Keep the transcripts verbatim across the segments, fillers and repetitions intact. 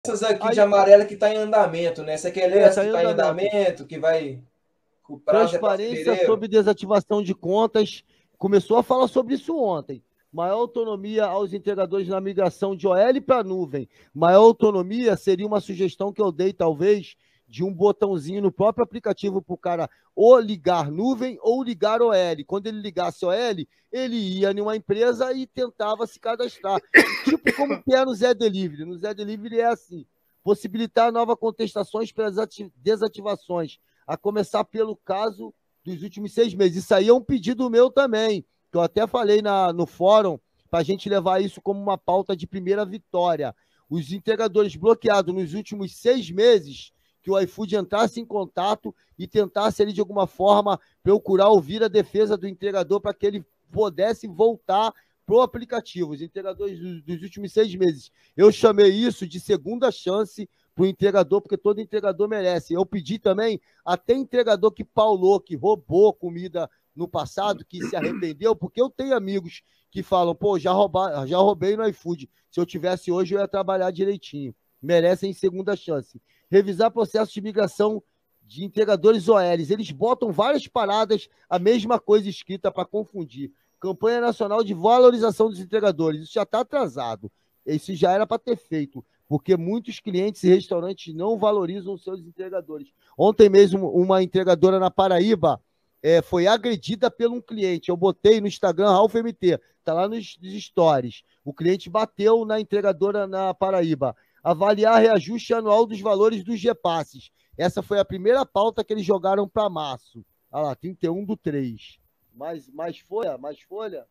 Essas aqui Aí, de amarela que está em andamento, né? Você quer ler é, essa tá que em está em andamento. andamento, que vai. O prazo é para Transparência fevereiro? sobre desativação de contas. Começou a falar sobre isso ontem. Maior autonomia aos integradores na migração de O L para nuvem. Maior autonomia seria uma sugestão que eu dei, talvez, de um botãozinho no próprio aplicativo para o cara ou ligar nuvem ou ligar O L. Quando ele ligasse O L, ele ia em uma empresa e tentava se cadastrar. Tipo como que é no Zé Delivery. No Zé Delivery é assim: possibilitar novas contestações para as desativações, a começar pelo caso dos últimos seis meses. Isso aí é um pedido meu também, que eu até falei na, no fórum, para a gente levar isso como uma pauta de primeira vitória. Os entregadores bloqueados nos últimos seis meses, que o iFood entrasse em contato e tentasse ali de alguma forma procurar ouvir a defesa do entregador para que ele pudesse voltar para o aplicativo. Os entregadores dos, dos últimos seis meses. Eu chamei isso de segunda chance para o entregador, porque todo entregador merece. Eu pedi também até entregador que paulou, que roubou comida no passado, que se arrependeu, porque eu tenho amigos que falam, pô, já, roubar, já roubei no iFood. Se eu tivesse hoje, eu ia trabalhar direitinho. Merecem segunda chance. Revisar processo de migração de entregadores O Ls. Eles botam várias paradas, a mesma coisa escrita para confundir. Campanha Nacional de Valorização dos Entregadores. Isso já está atrasado. Isso já era para ter feito, porque muitos clientes e restaurantes não valorizam os seus entregadores. Ontem mesmo, uma entregadora na Paraíba é, foi agredida por um cliente. Eu botei no Instagram, Ralf M T, está lá nos, nos stories. O cliente bateu na entregadora na Paraíba. Avaliar reajuste anual dos valores dos repasses. Essa foi a primeira pauta que eles jogaram para março. Olha lá, trinta e um do três. Mais, mais folha? Mais folha?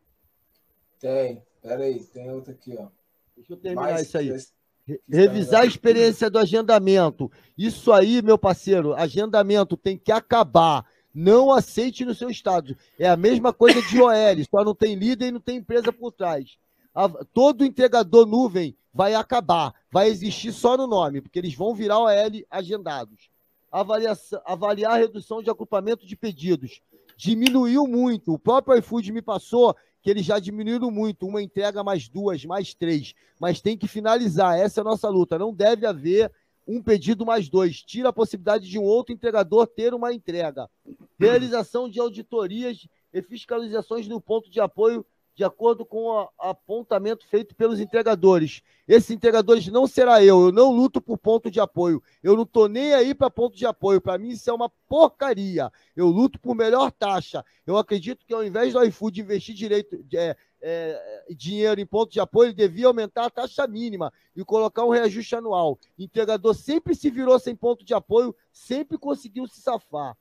Tem. Pera aí, tem outra aqui, ó. Deixa eu terminar Mais isso aí. que está em Revisar a andamento. experiência do agendamento. Isso aí, meu parceiro, agendamento tem que acabar. Não aceite no seu estado. É a mesma coisa de O L, só não tem líder e não tem empresa por trás. Todo entregador nuvem vai acabar. Vai existir só no nome, porque eles vão virar O L agendados. Avaliação, avaliar a redução de agrupamento de pedidos. Diminuiu muito. O próprio iFood me passou que eles já diminuíram muito. Uma entrega mais duas, mais três. Mas tem que finalizar. Essa é a nossa luta. Não deve haver um pedido mais dois. Tira a possibilidade de um outro entregador ter uma entrega. Realização de auditorias e fiscalizações no ponto de apoio de acordo com o apontamento feito pelos entregadores. Esses entregadores não será eu. Eu não luto por ponto de apoio. Eu não estou nem aí para ponto de apoio. Para mim, isso é uma porcaria. Eu luto por melhor taxa. Eu acredito que ao invés do iFood investir direito, é, é, dinheiro em ponto de apoio, ele devia aumentar a taxa mínima e colocar um reajuste anual. O entregador sempre se virou sem ponto de apoio, sempre conseguiu se safar.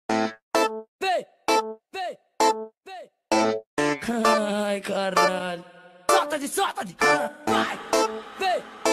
Vem, vem, vem. Ai, caralho. Solta de, solta de. Vai, vem.